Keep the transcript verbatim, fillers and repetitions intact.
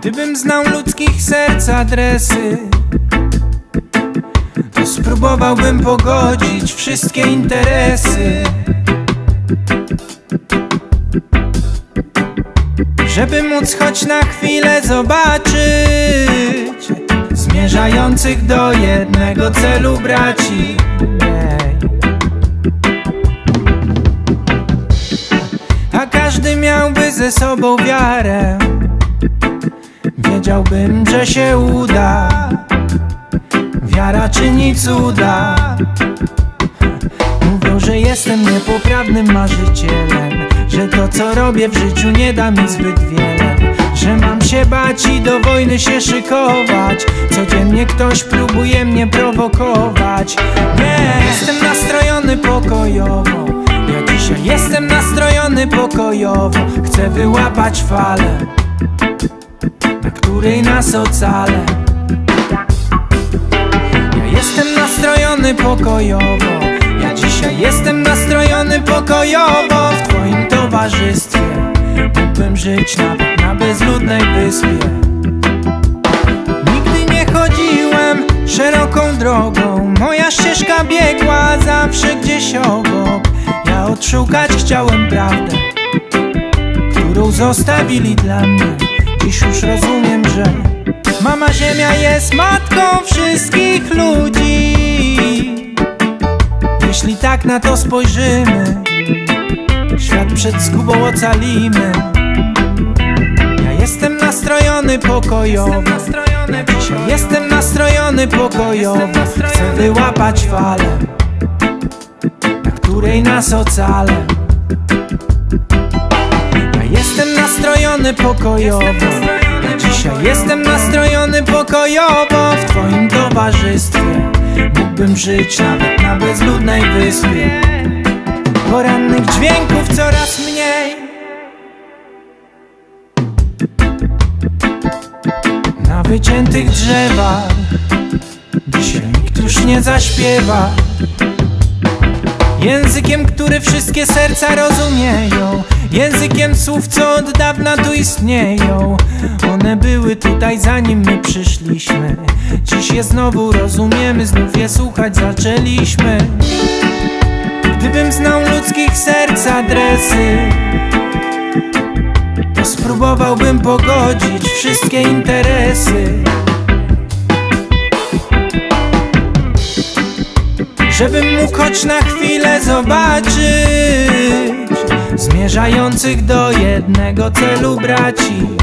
Gdybym znał ludzkich serc adresy, to spróbowałbym pogodzić wszystkie interesy, żeby móc choć na chwilę zobaczyć zmierzających do jednego celu braci. A każdy miałby ze sobą wiarę, wiedziałbym, że się uda. Wiara czyni cuda. Mówią, że jestem niepoprawnym marzycielem, że to co robię w życiu nie da mi zbyt wiele, że mam się bać i do wojny się szykować. Codziennie ktoś próbuje mnie prowokować. Nie, jestem nastrojony pokojowo. Ja dzisiaj jestem nastrojony pokojowo. Chcę wyłapać falę, na której nas ocalę. Ja jestem nastrojony pokojowo. Ja dzisiaj jestem nastrojony pokojowo. W twoim towarzystwie mógłbym żyć nawet na bezludnej wyspie. Nigdy nie chodziłem szeroką drogą, moja ścieżka biegła zawsze gdzieś obok. Ja odszukać chciałem prawdę, którą zostawili dla mnie. Dziś już rozumiem, że mama Ziemia jest matką wszystkich ludzi. Jeśli tak na to spojrzymy, świat przed zgubą ocalimy. Ja jestem nastrojony pokojowo. Dzisiaj jestem nastrojony pokojowo. Chcę wyłapać falę, na której nas ocalę. Ja jestem nastrojony pokojowo. Dzisiaj jestem nastrojony pokojowo. W twoim towarzystwie mógłbym żyć nawet na bezludnej wyspie. Porannych dźwięków coraz mniej, na wyciętych drzewach dzisiaj nikt już nie zaśpiewa. Językiem, który wszystkie serca rozumieją, językiem słów, co od dawna tu istnieją. One były tutaj zanim my przyszliśmy. Dziś je znowu rozumiemy, znów je słuchać zaczęliśmy. Gdybym znał ludzkich serc adresy, to spróbowałbym pogodzić wszystkie interesy, żebym mógł choć na chwilę zobaczyć zmierzających do jednego celu braci.